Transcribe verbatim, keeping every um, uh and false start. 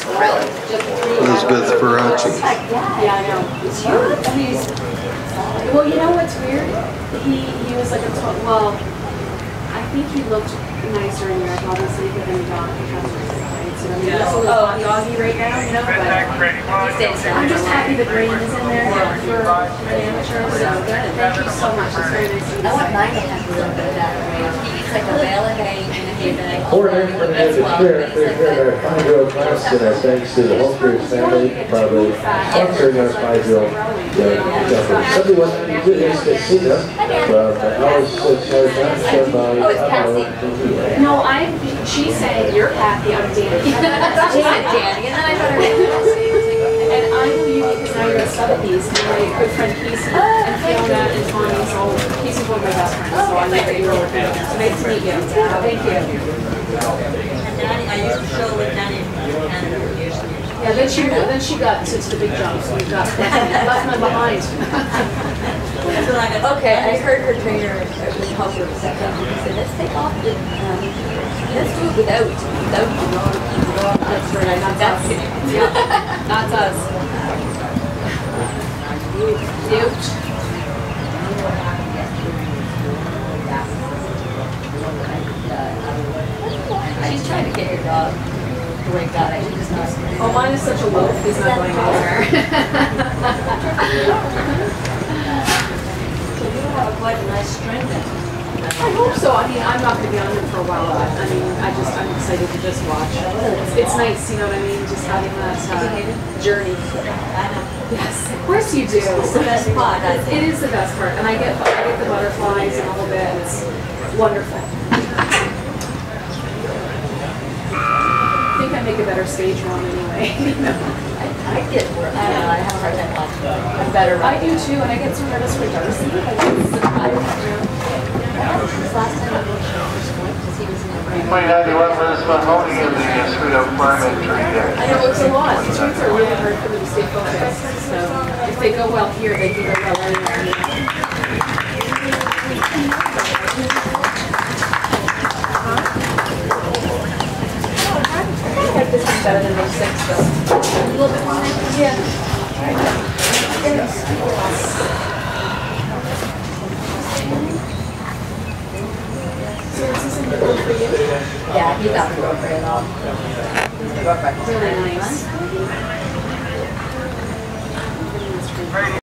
Really? Elizabeth Faraci. Yeah, I know. It's huge. He's, well, you know what's weird? He he was like a to well, I think he looked nicer in Europe, obviously, but then Don has right? So I mean, he's a little hot doggy right now, you know, but I'm just happy the brain is in there for an amateur, so thank you so much. It's very nice to meet you. I want mine to have a little bit of that range. He eats like a bale a day and a hay bag. Four American has declared their five-year-old class today, thanks to the Holtgreaves family, probably sponsoring our five-year-old jumper. Somebody wants to do this to see them, but Alice started not done by uh, No, I'm, she's saying you're Kathy, I'm Danny. I'm Danny, and then I thought her name was And I know you because now you're at Sotheby's, and my good friend Casey, and Fiona and Tony, so Casey's one of my best friends, so I like that you were working with her. So nice to meet you. Thank you. And Danny, I used to show with Danny in Canada for years and years. Yeah, then she then she got to, to the big jump, so we got left my behind. Okay, I heard her trainer really help her with that. She said, let's take off the, um, let's do it without, without the road. That's right, not us. Yeah, not us. Cute. She's trying to get your dog to wake up. She's not. Oh, mine is such a loaf, he's not going anywhere. So you have quite a nice string then. I hope so. I mean, I'm not going to be on him for a while. I, I mean, I just, I'm excited to just watch. It's, it's nice, you know what I mean? Just having that uh, journey. Yes, of course you do. It's the best part. It is the best part. And I get, I get the butterflies and all of it. And it's wonderful. I think I make a better stage run anyway. I, I get work. I don't know. I have a hard time watching. I'm better. I do too, and I get so nervous for Darcy. Like, it's surprising. Last time I was because he was in the You might have the weapons Mahoney in the Sweet Oak Farm entry there. I know it's a lot. The treats are really hard for them to stay focused. So if they go well here, they can go well anywhere. I like this one better than those six, though. A little bit more. Yeah. So this isn't good for you? Yeah, he's not going very long. Really nice.